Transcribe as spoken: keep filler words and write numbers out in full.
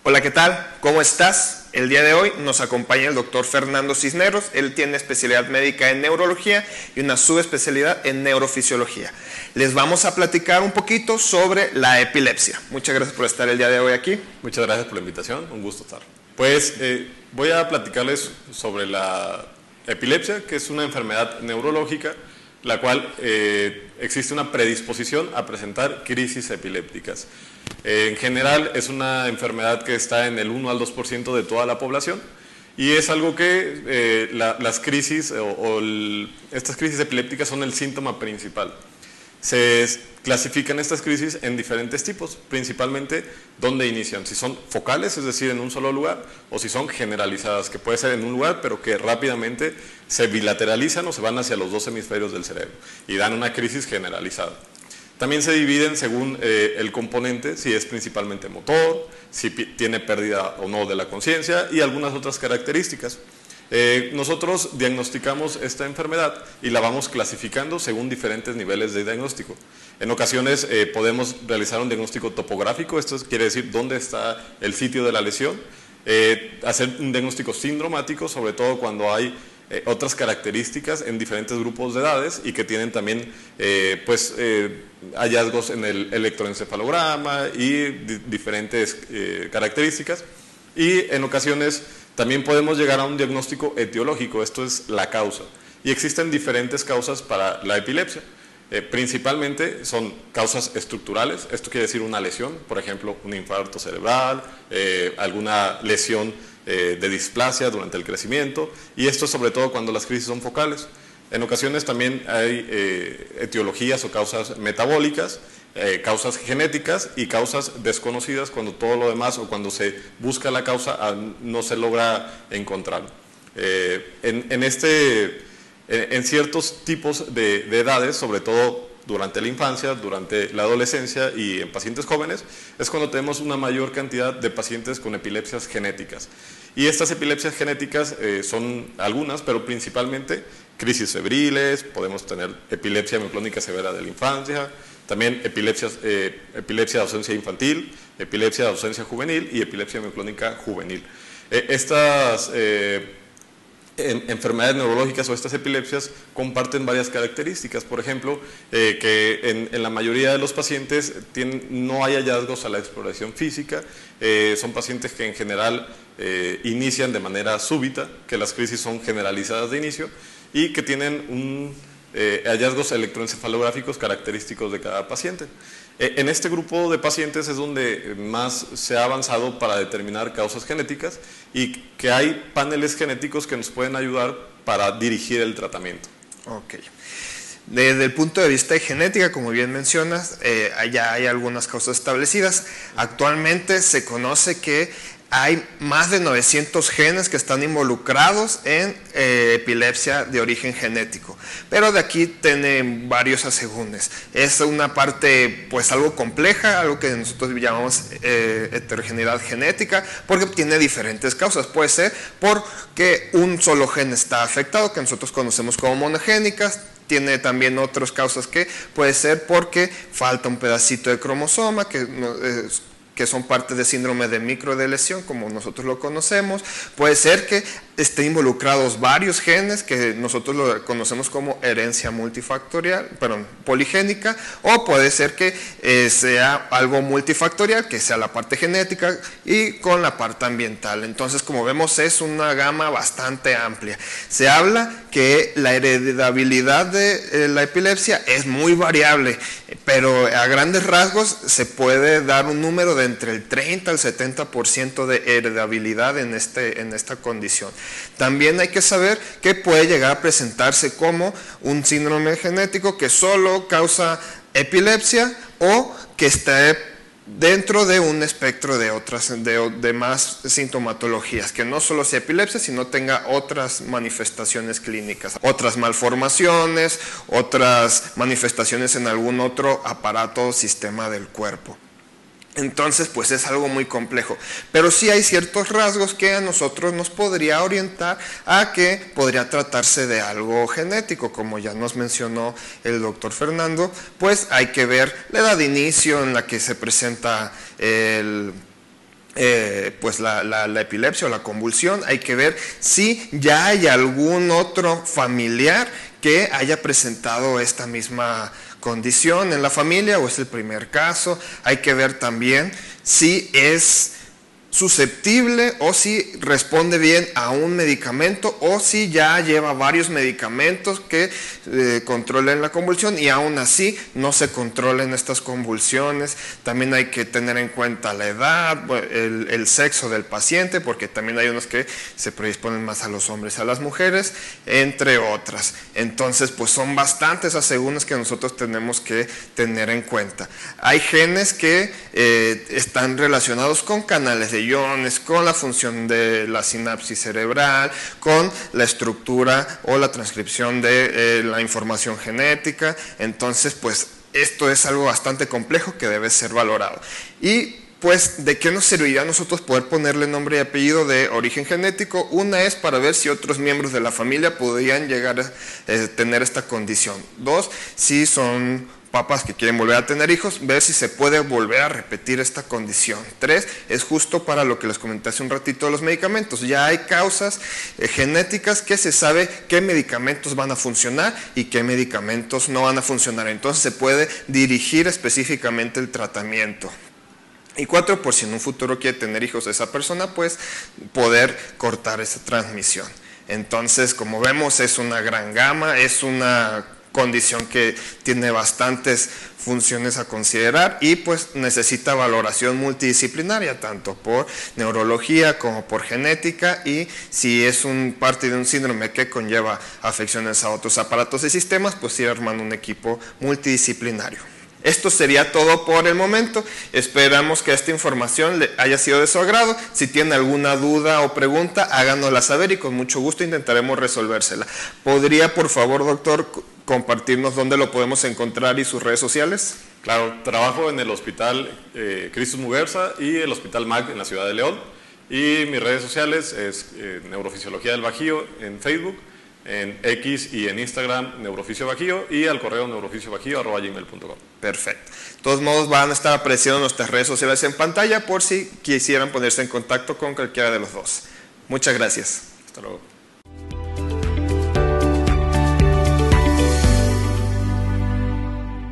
Hola, ¿qué tal? ¿Cómo estás? El día de hoy nos acompaña el doctor Fernando Cisneros. Él tiene especialidad médica en neurología y una subespecialidad en neurofisiología. Les vamos a platicar un poquito sobre la epilepsia. Muchas gracias por estar el día de hoy aquí. Muchas gracias por la invitación, un gusto estar. Pues eh, voy a platicarles sobre la epilepsia, que es una enfermedad neurológica, la cual eh, existe una predisposición a presentar crisis epilépticas. Eh, en general es una enfermedad que está en el uno al dos por ciento de toda la población y es algo que eh, la, las crisis o, o el, estas crisis epilépticas son el síntoma principal. Se clasifican estas crisis en diferentes tipos, principalmente dónde inician, si son focales, es decir, en un solo lugar, o si son generalizadas, que puede ser en un lugar, pero que rápidamente se bilateralizan o se van hacia los dos hemisferios del cerebro y dan una crisis generalizada. También se dividen según eh, el componente, si es principalmente motor, si tiene pérdida o no de la conciencia y algunas otras características. Eh, nosotros diagnosticamos esta enfermedad y la vamos clasificando según diferentes niveles de diagnóstico. En ocasiones eh, podemos realizar un diagnóstico topográfico, esto quiere decir dónde está el sitio de la lesión, eh, hacer un diagnóstico sindromático, sobre todo cuando hay eh, otras características en diferentes grupos de edades y que tienen también eh, pues, eh, hallazgos en el electroencefalograma y di diferentes eh, características. Y en ocasiones también podemos llegar a un diagnóstico etiológico, esto es la causa. Y existen diferentes causas para la epilepsia. Eh, principalmente son causas estructurales, esto quiere decir una lesión, por ejemplo, un infarto cerebral, eh, alguna lesión eh, de displasia durante el crecimiento, y esto sobre todo cuando las crisis son focales. En ocasiones también hay eh, etiologías o causas metabólicas, eh, causas genéticas y causas desconocidas cuando todo lo demás o cuando se busca la causa no se logra encontrar. Eh, en, en, este, en, en ciertos tipos de, de edades, sobre todo durante la infancia, durante la adolescencia y en pacientes jóvenes, es cuando tenemos una mayor cantidad de pacientes con epilepsias genéticas. Y estas epilepsias genéticas eh, son algunas, pero principalmente crisis febriles, podemos tener epilepsia mioclónica severa de la infancia, también epilepsias, eh, epilepsia de ausencia infantil, epilepsia de ausencia juvenil y epilepsia mioclónica juvenil. Eh, estas eh, en, enfermedades neurológicas o estas epilepsias comparten varias características, por ejemplo, eh, que en, en la mayoría de los pacientes tienen, no hay hallazgos a la exploración física, eh, son pacientes que en general eh, inician de manera súbita, que las crisis son generalizadas de inicio y que tienen un Eh, hallazgos electroencefalográficos característicos de cada paciente. Eh, en este grupo de pacientes es donde más se ha avanzado para determinar causas genéticas y que hay paneles genéticos que nos pueden ayudar para dirigir el tratamiento. Ok. Desde el punto de vista de genética, como bien mencionas, eh, ya hay algunas causas establecidas. Actualmente se conoce que hay más de novecientos genes que están involucrados en eh, epilepsia de origen genético, pero de aquí tienen varios asegúnes. Es una parte pues algo compleja, algo que nosotros llamamos eh, heterogeneidad genética, porque tiene diferentes causas. Puede ser porque un solo gen está afectado, que nosotros conocemos como monogénicas. Tiene también otras causas que puede ser porque falta un pedacito de cromosoma, que eh, que son parte del síndrome de microdeleción, como nosotros lo conocemos. Puede ser que estén involucrados varios genes, que nosotros lo conocemos como herencia multifactorial, perdón, poligénica, o puede ser que eh, sea algo multifactorial, que sea la parte genética y con la parte ambiental. Entonces, como vemos, es una gama bastante amplia. Se habla que la heredabilidad de eh, la epilepsia es muy variable, pero a grandes rasgos se puede dar un número de entre el treinta al setenta por ciento de heredabilidad en, este, en esta condición. También hay que saber que puede llegar a presentarse como un síndrome genético que solo causa epilepsia o que esté dentro de un espectro de otras, de, de más sintomatologías, que no solo sea epilepsia, sino tenga otras manifestaciones clínicas, otras malformaciones, otras manifestaciones en algún otro aparato o sistema del cuerpo. Entonces, pues es algo muy complejo, pero sí hay ciertos rasgos que a nosotros nos podría orientar a que podría tratarse de algo genético, como ya nos mencionó el doctor Fernando. Pues hay que ver la edad de inicio en la que se presenta el eh, pues la, la, la epilepsia o la convulsión, hay que ver si ya hay algún otro familiar que haya presentado esta misma condición en la familia o es el primer caso. Hay que ver también si es susceptible o si responde bien a un medicamento o si ya lleva varios medicamentos que eh, controlen la convulsión y aún así no se controlen estas convulsiones. También hay que tener en cuenta la edad, el, el sexo del paciente, porque también hay unos que se predisponen más a los hombres y a las mujeres, entre otras. Entonces, pues son bastantes asegúnes que nosotros tenemos que tener en cuenta. Hay genes que eh, están relacionados con canales de iones, con la función de la sinapsis cerebral, con la estructura o la transcripción de eh, la información genética. Entonces, pues esto es algo bastante complejo que debe ser valorado. Y pues, ¿de qué nos serviría a nosotros poder ponerle nombre y apellido de origen genético? Una es para ver si otros miembros de la familia podrían llegar a eh, tener esta condición. Dos, si son papás que quieren volver a tener hijos, ver si se puede volver a repetir esta condición. Tres, es justo para lo que les comenté hace un ratito de los medicamentos. Ya hay causas eh, genéticas que se sabe qué medicamentos van a funcionar y qué medicamentos no van a funcionar. Entonces se puede dirigir específicamente el tratamiento. Y cuatro, por si en un futuro quiere tener hijos de esa persona, pues poder cortar esa transmisión. Entonces, como vemos, es una gran gama, es una condición que tiene bastantes funciones a considerar y pues necesita valoración multidisciplinaria, tanto por neurología como por genética, y si es un parte de un síndrome que conlleva afecciones a otros aparatos y sistemas, pues ir armando un equipo multidisciplinario. Esto sería todo por el momento. Esperamos que esta información le haya sido de su agrado. Si tiene alguna duda o pregunta, háganosla saber y con mucho gusto intentaremos resolvérsela. ¿Podría, por favor, doctor, compartirnos dónde lo podemos encontrar y sus redes sociales? Claro, trabajo en el Hospital eh, Cristus Muguerza y el Hospital M A C en la ciudad de León. Y mis redes sociales es eh, Neurofisiología del Bajío en Facebook, en X y en Instagram Neurofisio Bajío, y al correo neurofisio-bajío arroba gmail punto com. Perfecto. De todos modos van a estar apareciendo nuestras redes sociales en pantalla por si quisieran ponerse en contacto con cualquiera de los dos. Muchas gracias. Hasta luego.